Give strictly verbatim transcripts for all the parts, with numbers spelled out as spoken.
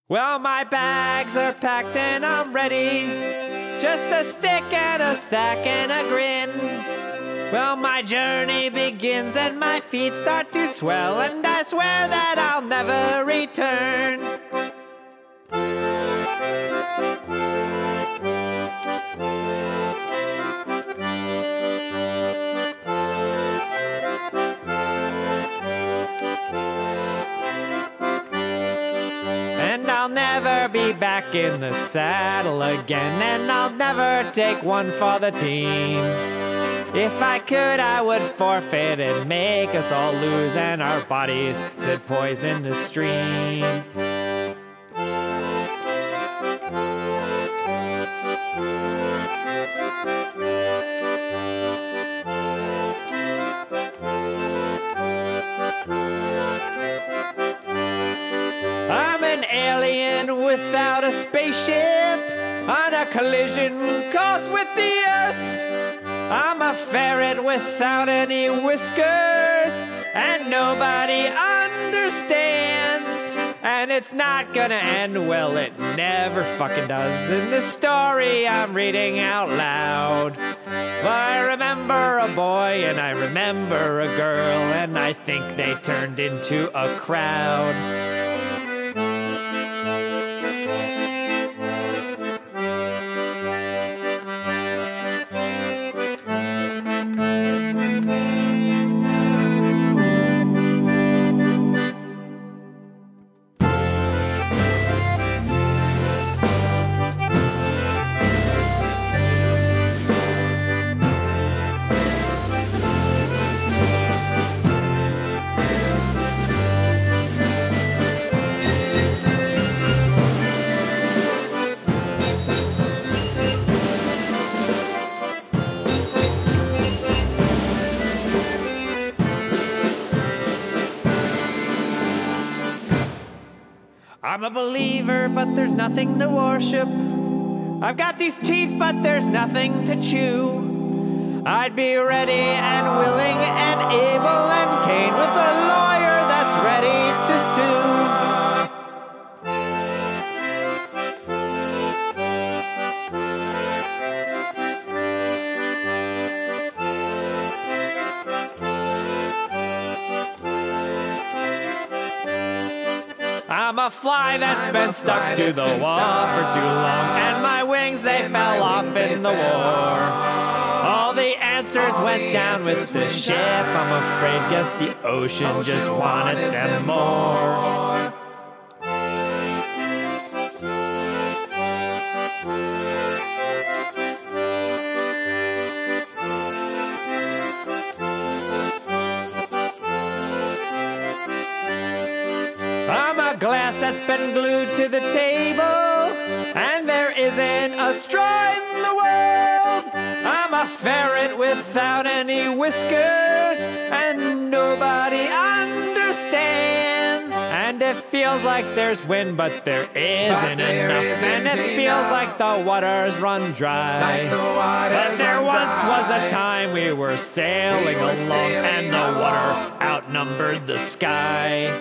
Well, my bags are packed and I'm ready. Just a stick and a sack and a grin. Well, my journey begins and my feet start to swell, and I swear that I'll never return. And I'll never be back in the saddle again, and I'll never take one for the team. If I could, I would forfeit and make us all lose, and our bodies could poison the stream. I'm an alien without a spaceship on a collision course with the Earth. I'm a ferret without any whiskers, and nobody understands. And it's not gonna end well, it never fucking does, in the story I'm reading out loud. I remember a boy and I remember a girl, and I think they turned into a crowd. I'm a believer, but there's nothing to worship. I've got these teeth, but there's nothing to chew. I'd be ready and willing and able and keen with a lawyer that's ready to sue. I'm a fly that's been stuck to the wall for too long, and my wings, they fell off in the war. All the answers went down with the ship, I'm afraid, guess the ocean just wanted them more. I'm a glass that's been glued to the table, and there isn't a straw in the world. I'm a ferret without any whiskers, and nobody understands. And it feels like there's wind, but there isn't enough, and it feels like the waters run dry. But there once was a time we were sailing along, and the water outnumbered the sky.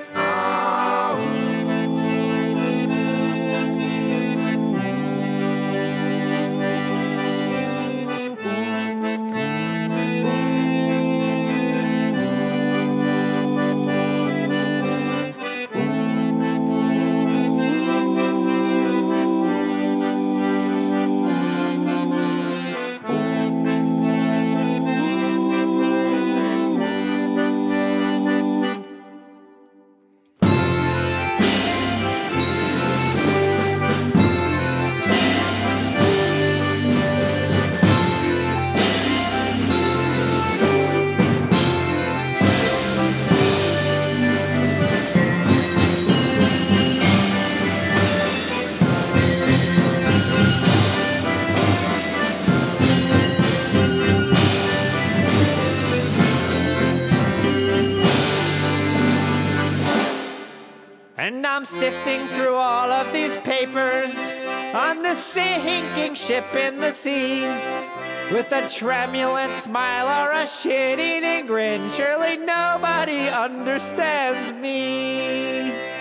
And I'm sifting through all of these papers on this sinking ship in the sea, with a tremulous smile or a shit-eating grin. Surely nobody understands me.